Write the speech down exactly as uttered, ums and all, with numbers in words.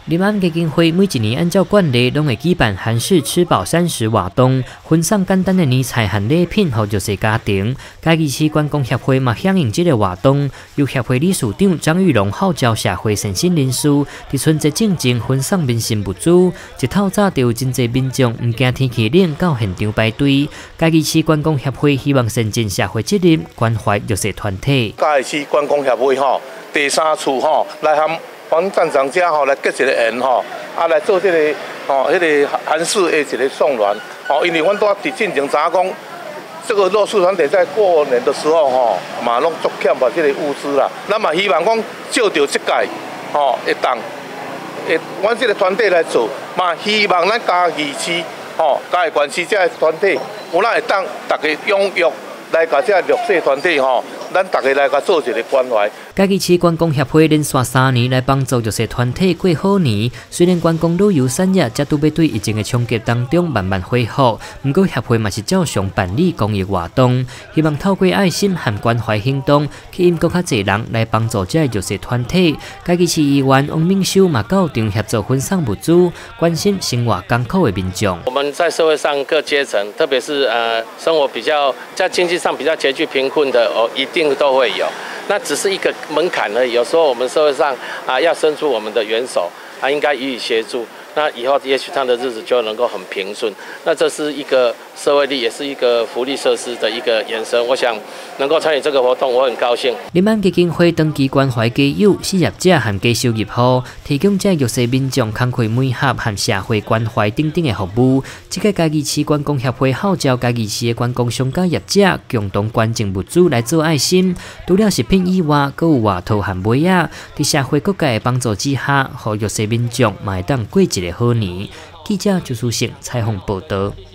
林安基金会每一年按照惯例，拢会举办韩式吃饱三十活动，分送简单的年菜和礼品给弱势家庭。嘉义市观光协会嘛响应这个活动，由协会理事长张玉龙号召社会善心人士，伫春节正前分送民生物资。一透早就有真侪民众唔惊天气冷，到现场排队。嘉义市观光协会希望善尽社会责任，关怀弱势团体。 嘉义市观光协会吼，第三处吼来含。帮赞赏者吼来结一个缘吼，啊来做这个吼，迄个韩式的一个送暖吼，因为阮都伫进前知影讲，这个弱势团体在过年的时候吼，嘛拢足欠把这个物资啦。咱嘛希望讲照着这届吼会当，会阮这个团体来做，嘛希望咱嘉义市吼、嘉义县市这个团体，有咱会当大家踊跃来甲这弱势团体吼。咱大家来甲做一个关怀。 嘉义市观光协会连续三年来帮助弱势团体过好年。虽然观光旅游产业才拄要对疫情的冲击当中慢慢恢复，不过协会嘛是照常办理公益活动，希望透过爱心和关怀行动，吸引更较侪人来帮助这弱势团体。嘉义市议员王明修嘛到场协助分送物资，关心生活艰苦的民众。 我们在社会上各阶层，特别是呃生活比较在经济上比较拮据贫困的哦，一定都会有，那只是一个门槛而已。有时候我们社会上啊，要伸出我们的援手啊，应该予以协助。那以后也许他的日子就能够很平顺。那这是一个社会力，也是一个福利设施的一个延伸。我想能够参与这个活动，我很高兴。 林安基金会长期关怀家友、失业者和低收入户，提供这弱势民众慷慨美合和社会关怀等等的服务。这个嘉义市观光协会号召嘉义市的观光商家业者共同捐赠物资来做爱心。除了食品以外，还有外套和袜仔，在社会各界的帮助之下，让弱势民众嘛会当过一个好年。记者朱书成采访报道。